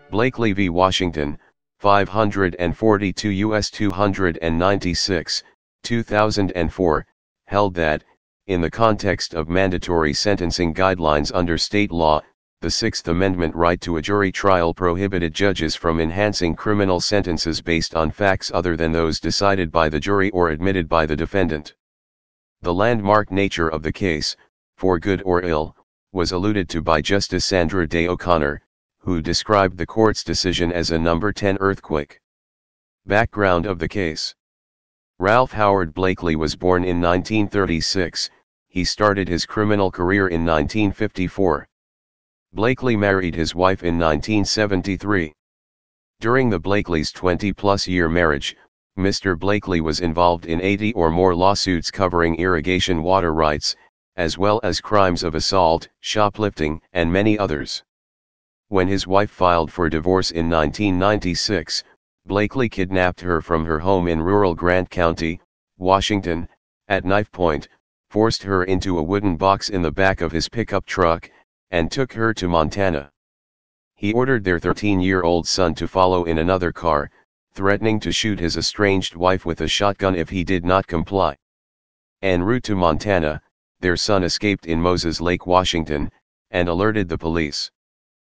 Blakely v. Washington, 542 U.S. 296, 2004, held that, in the context of mandatory sentencing guidelines under state law, the Sixth Amendment right to a jury trial prohibited judges from enhancing criminal sentences based on facts other than those decided by the jury or admitted by the defendant. The landmark nature of the case, for good or ill, was alluded to by Justice Sandra Day O'Connor, who described the court's decision as a number 10 earthquake. Background of the case. Ralph Howard Blakely was born in 1936, he started his criminal career in 1954. Blakely married his wife in 1973. During the Blakely's 20-plus-year marriage, Mr. Blakely was involved in 80 or more lawsuits covering irrigation water rights, as well as crimes of assault, shoplifting, and many others. When his wife filed for divorce in 1996, Blakely kidnapped her from her home in rural Grant County, Washington, at knife point, forced her into a wooden box in the back of his pickup truck, and took her to Montana. He ordered their 13-year-old son to follow in another car, threatening to shoot his estranged wife with a shotgun if he did not comply. En route to Montana, their son escaped in Moses Lake, Washington, and alerted the police.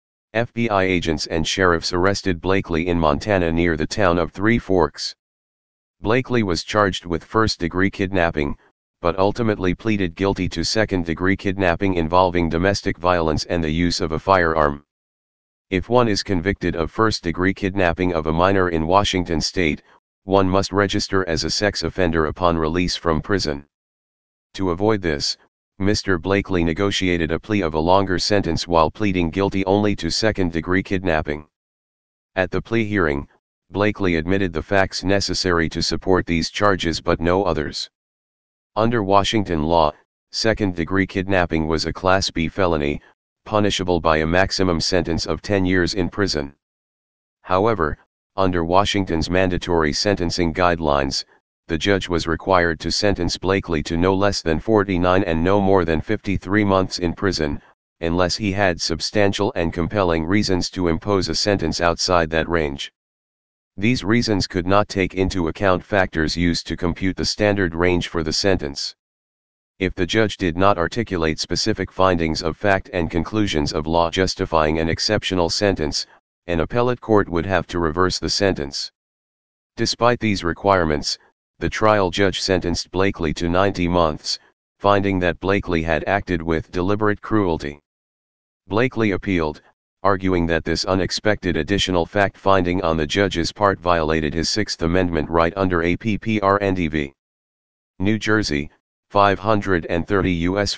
FBI agents and sheriffs arrested Blakely in Montana near the town of Three Forks. Blakely was charged with first-degree kidnapping, but ultimately pleaded guilty to second-degree kidnapping involving domestic violence and the use of a firearm. If one is convicted of first-degree kidnapping of a minor in Washington state, one must register as a sex offender upon release from prison. To avoid this, Mr. Blakely negotiated a plea of a longer sentence while pleading guilty only to second-degree kidnapping. At the plea hearing, Blakely admitted the facts necessary to support these charges but no others. Under Washington law, second-degree kidnapping was a Class B felony, punishable by a maximum sentence of 10 years in prison. However, under Washington's mandatory sentencing guidelines, the judge was required to sentence Blakely to no less than 49 and no more than 53 months in prison, unless he had substantial and compelling reasons to impose a sentence outside that range. These reasons could not take into account factors used to compute the standard range for the sentence. If the judge did not articulate specific findings of fact and conclusions of law justifying an exceptional sentence, an appellate court would have to reverse the sentence. Despite these requirements, the trial judge sentenced Blakely to 90 months, finding that Blakely had acted with deliberate cruelty. Blakely appealed, arguing that this unexpected additional fact-finding on the judge's part violated his Sixth Amendment right under APPRNDV. New Jersey, 530 U.S.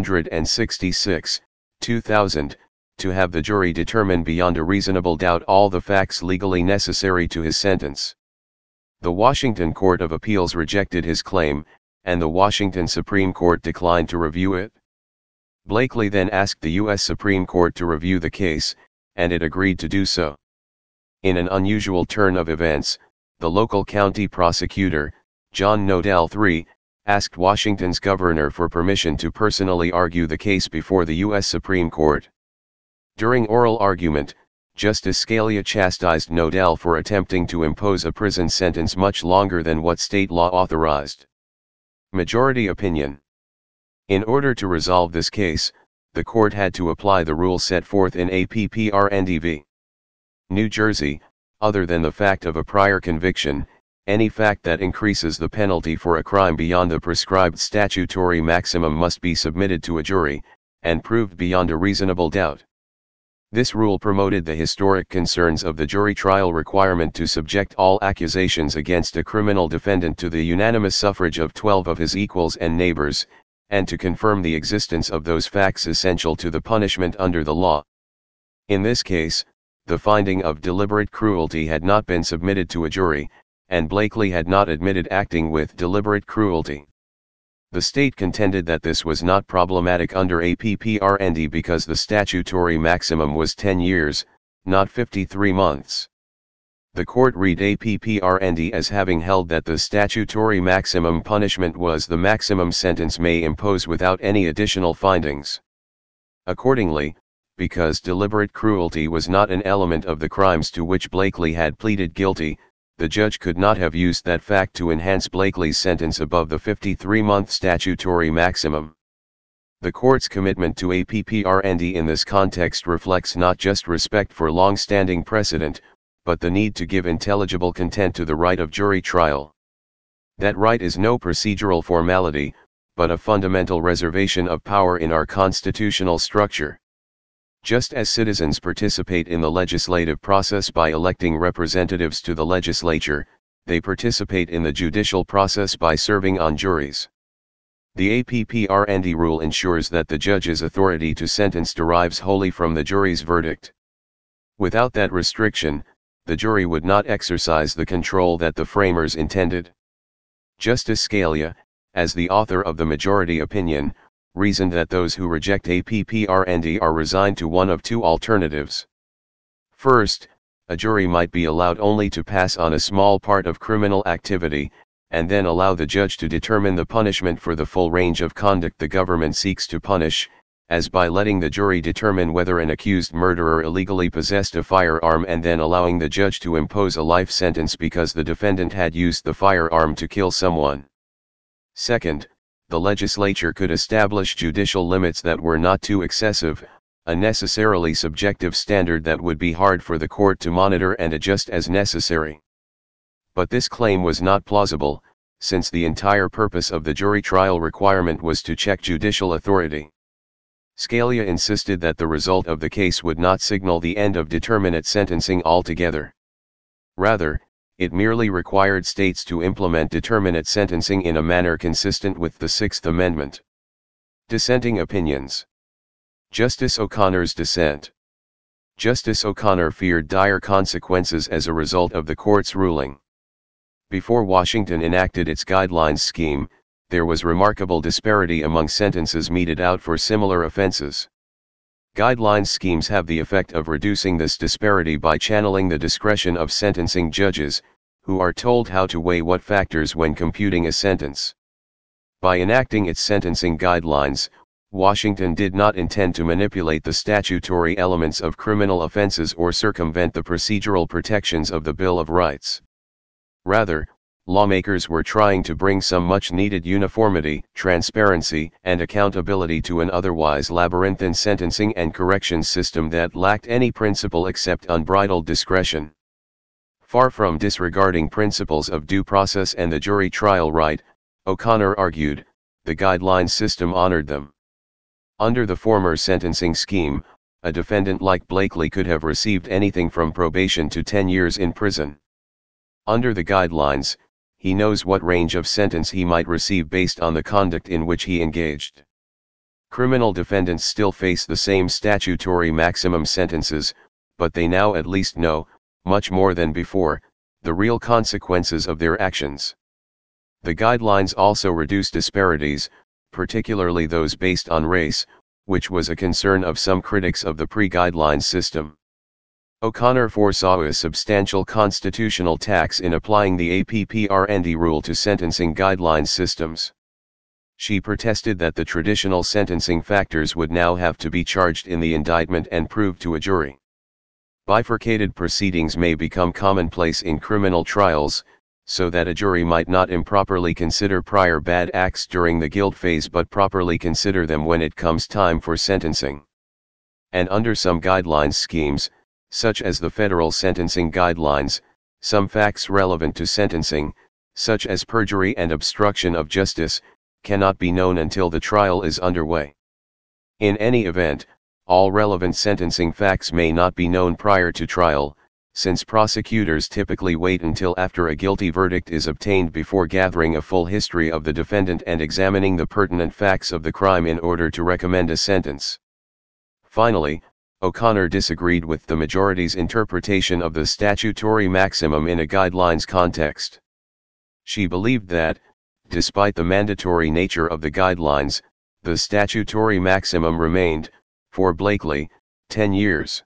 466, 2000, to have the jury determine beyond a reasonable doubt all the facts legally necessary to his sentence. The Washington Court of Appeals rejected his claim, and the Washington Supreme Court declined to review it. Blakely then asked the U.S. Supreme Court to review the case, and it agreed to do so. In an unusual turn of events, the local county prosecutor, John Nodell III, asked Washington's governor for permission to personally argue the case before the U.S. Supreme Court. During oral argument, Justice Scalia chastised Nodell for attempting to impose a prison sentence much longer than what state law authorized. Majority opinion. In order to resolve this case, the court had to apply the rule set forth in APPRNDV. New Jersey, other than the fact of a prior conviction, any fact that increases the penalty for a crime beyond the prescribed statutory maximum must be submitted to a jury, and proved beyond a reasonable doubt. This rule promoted the historic concerns of the jury trial requirement to subject all accusations against a criminal defendant to the unanimous suffrage of 12 of his equals and neighbors, and to confirm the existence of those facts essential to the punishment under the law. In this case, the finding of deliberate cruelty had not been submitted to a jury, and Blakely had not admitted acting with deliberate cruelty. The state contended that this was not problematic under APPRND because the statutory maximum was 10 years, not 53 months. The court read APPRND as having held that the statutory maximum punishment was the maximum sentence may impose without any additional findings. Accordingly, because deliberate cruelty was not an element of the crimes to which Blakely had pleaded guilty, the judge could not have used that fact to enhance Blakely's sentence above the 53-month statutory maximum. The court's commitment to APPRND in this context reflects not just respect for long-standing precedent, but the need to give intelligible content to the right of jury trial. That right is no procedural formality, but a fundamental reservation of power in our constitutional structure. Just as citizens participate in the legislative process by electing representatives to the legislature, they participate in the judicial process by serving on juries. The APPRND rule ensures that the judge's authority to sentence derives wholly from the jury's verdict. Without that restriction, the jury would not exercise the control that the framers intended. Justice Scalia, as the author of the majority opinion, reasoned that those who reject APPRND are resigned to one of two alternatives. First, a jury might be allowed only to pass on a small part of criminal activity, and then allow the judge to determine the punishment for the full range of conduct the government seeks to punish, as by letting the jury determine whether an accused murderer illegally possessed a firearm and then allowing the judge to impose a life sentence because the defendant had used the firearm to kill someone. Second, the legislature could establish judicial limits that were not too excessive, a necessarily subjective standard that would be hard for the court to monitor and adjust as necessary. But this claim was not plausible, since the entire purpose of the jury trial requirement was to check judicial authority. Scalia insisted that the result of the case would not signal the end of determinate sentencing altogether. Rather, it merely required states to implement determinate sentencing in a manner consistent with the Sixth Amendment. Dissenting opinions. Justice O'Connor's dissent. Justice O'Connor feared dire consequences as a result of the court's ruling. Before Washington enacted its guidelines scheme, there was remarkable disparity among sentences meted out for similar offenses. Guidelines schemes have the effect of reducing this disparity by channeling the discretion of sentencing judges, who are told how to weigh what factors when computing a sentence. By enacting its sentencing guidelines, Washington did not intend to manipulate the statutory elements of criminal offenses or circumvent the procedural protections of the Bill of Rights. Rather, lawmakers were trying to bring some much-needed uniformity, transparency, and accountability to an otherwise labyrinthine sentencing and corrections system that lacked any principle except unbridled discretion. Far from disregarding principles of due process and the jury trial right, O'Connor argued, the guidelines system honored them. Under the former sentencing scheme, a defendant like Blakely could have received anything from probation to 10 years in prison. Under the guidelines, he knows what range of sentence he might receive based on the conduct in which he engaged. Criminal defendants still face the same statutory maximum sentences, but they now at least know, much more than before, the real consequences of their actions. The guidelines also reduce disparities, particularly those based on race, which was a concern of some critics of the pre-guidelines system. O'Connor foresaw a substantial constitutional tax in applying the APPRND rule to sentencing guidelines systems. She protested that the traditional sentencing factors would now have to be charged in the indictment and proved to a jury. Bifurcated proceedings may become commonplace in criminal trials, so that a jury might not improperly consider prior bad acts during the guilt phase but properly consider them when it comes time for sentencing. And under some guidelines schemes, such as the federal sentencing guidelines, some facts relevant to sentencing, such as perjury and obstruction of justice, cannot be known until the trial is underway. In any event, all relevant sentencing facts may not be known prior to trial, since prosecutors typically wait until after a guilty verdict is obtained before gathering a full history of the defendant and examining the pertinent facts of the crime in order to recommend a sentence. Finally, O'Connor disagreed with the majority's interpretation of the statutory maximum in a guidelines context. She believed that, despite the mandatory nature of the guidelines, the statutory maximum remained, for Blakely, 10 years.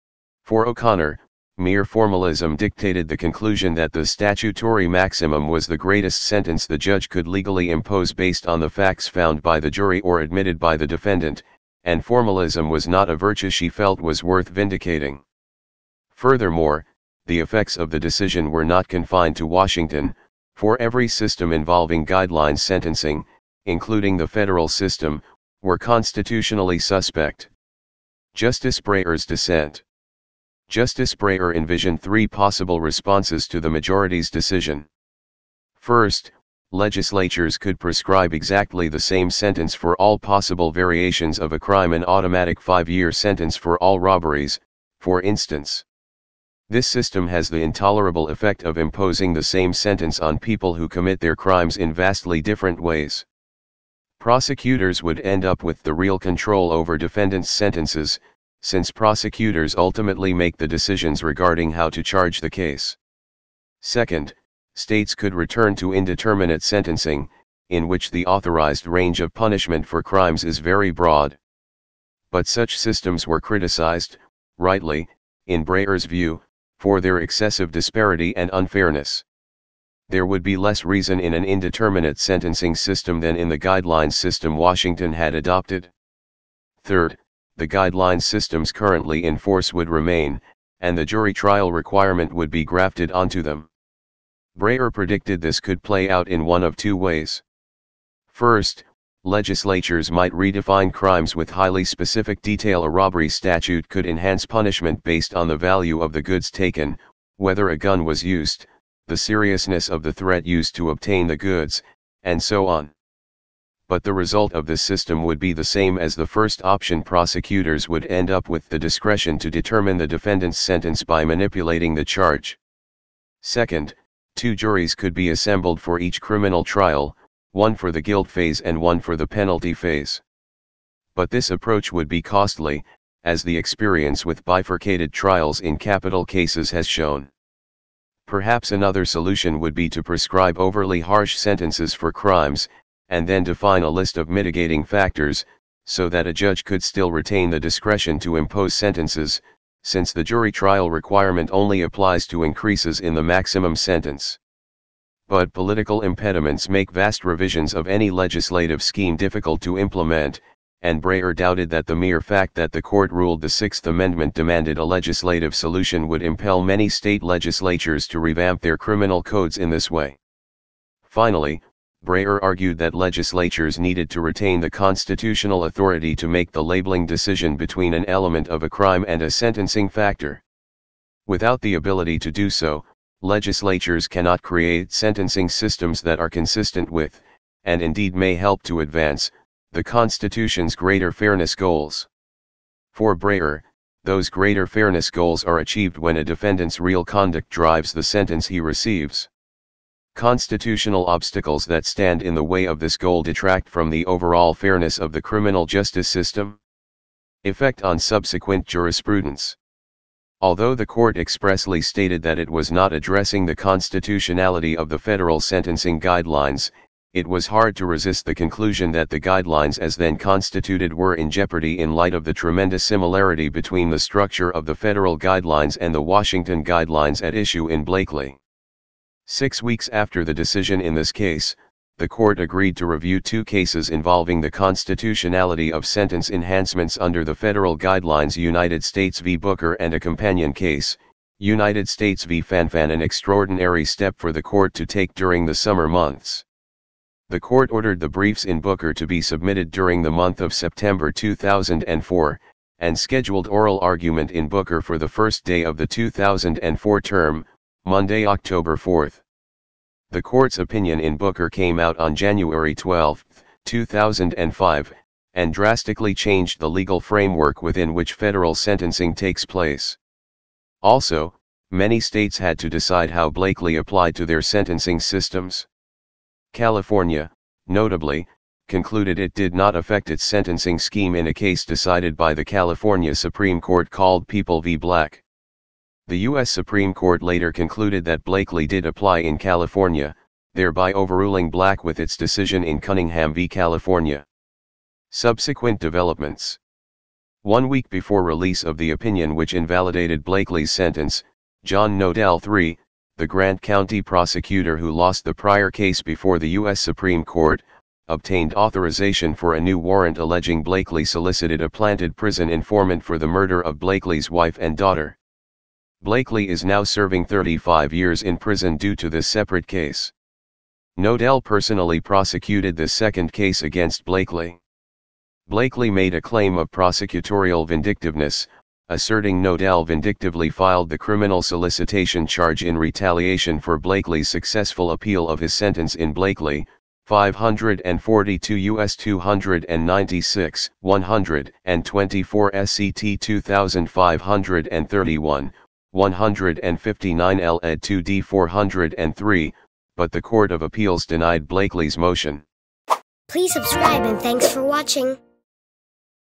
For O'Connor, mere formalism dictated the conclusion that the statutory maximum was the greatest sentence the judge could legally impose based on the facts found by the jury or admitted by the defendant, and formalism was not a virtue she felt was worth vindicating. Furthermore, the effects of the decision were not confined to Washington, for every system involving guidelines sentencing, including the federal system, were constitutionally suspect. Justice Breyer's dissent. Justice Breyer envisioned three possible responses to the majority's decision. First, legislatures could prescribe exactly the same sentence for all possible variations of a crime, an automatic 5-year sentence for all robberies, for instance. This system has the intolerable effect of imposing the same sentence on people who commit their crimes in vastly different ways. Prosecutors would end up with the real control over defendants' sentences, since prosecutors ultimately make the decisions regarding how to charge the case. Second, states could return to indeterminate sentencing, in which the authorized range of punishment for crimes is very broad. But such systems were criticized, rightly, in Breyer's view, for their excessive disparity and unfairness. There would be less reason in an indeterminate sentencing system than in the guidelines system Washington had adopted. Third, the guidelines systems currently in force would remain, and the jury trial requirement would be grafted onto them. Breyer predicted this could play out in one of two ways. First, legislatures might redefine crimes with highly specific detail. A robbery statute could enhance punishment based on the value of the goods taken, whether a gun was used, the seriousness of the threat used to obtain the goods, and so on. But the result of this system would be the same as the first option. Prosecutors would end up with the discretion to determine the defendant's sentence by manipulating the charge. Second, 2 juries could be assembled for each criminal trial, one for the guilt phase and one for the penalty phase. But this approach would be costly, as the experience with bifurcated trials in capital cases has shown. Perhaps another solution would be to prescribe overly harsh sentences for crimes, and then define a list of mitigating factors, so that a judge could still retain the discretion to impose sentences, since the jury trial requirement only applies to increases in the maximum sentence. But political impediments make vast revisions of any legislative scheme difficult to implement, and Breyer doubted that the mere fact that the court ruled the Sixth Amendment demanded a legislative solution would impel many state legislatures to revamp their criminal codes in this way. Finally, Breyer argued that legislatures needed to retain the constitutional authority to make the labeling decision between an element of a crime and a sentencing factor. Without the ability to do so, legislatures cannot create sentencing systems that are consistent with, and indeed may help to advance, the Constitution's greater fairness goals. For Breyer, those greater fairness goals are achieved when a defendant's real conduct drives the sentence he receives. Constitutional obstacles that stand in the way of this goal detract from the overall fairness of the criminal justice system. Effect on subsequent jurisprudence. Although the court expressly stated that it was not addressing the constitutionality of the federal sentencing guidelines, it was hard to resist the conclusion that the guidelines as then constituted were in jeopardy in light of the tremendous similarity between the structure of the federal guidelines and the Washington guidelines at issue in Blakely. 6 weeks after the decision in this case, the court agreed to review 2 cases involving the constitutionality of sentence enhancements under the federal guidelines: United States v. Booker, and a companion case, United States v. Fanfan, an extraordinary step for the court to take during the summer months. The court ordered the briefs in Booker to be submitted during the month of September 2004, and scheduled oral argument in Booker for the first day of the 2004 term, Monday, October 4. The court's opinion in Booker came out on January 12, 2005, and drastically changed the legal framework within which federal sentencing takes place. Also, many states had to decide how Blakely applied to their sentencing systems. California, notably, concluded it did not affect its sentencing scheme in a case decided by the California Supreme Court called People v. Black. The U.S. Supreme Court later concluded that Blakely did apply in California, thereby overruling Black with its decision in Cunningham v. California. Subsequent developments. 1 week before release of the opinion which invalidated Blakely's sentence, John Nodell III, the Grant County prosecutor who lost the prior case before the U.S. Supreme Court, obtained authorization for a new warrant alleging Blakely solicited a planted prison informant for the murder of Blakely's wife and daughter. Blakely is now serving 35 years in prison due to this separate case. Nodell personally prosecuted the second case against Blakely. Blakely made a claim of prosecutorial vindictiveness, asserting Nodell vindictively filed the criminal solicitation charge in retaliation for Blakely's successful appeal of his sentence in Blakely, 542 U.S. 296, 124 SCT 2531, 159 L. ed. 2d 403, but the Court of Appeals denied Blakely's motion. Please subscribe and thanks for watching.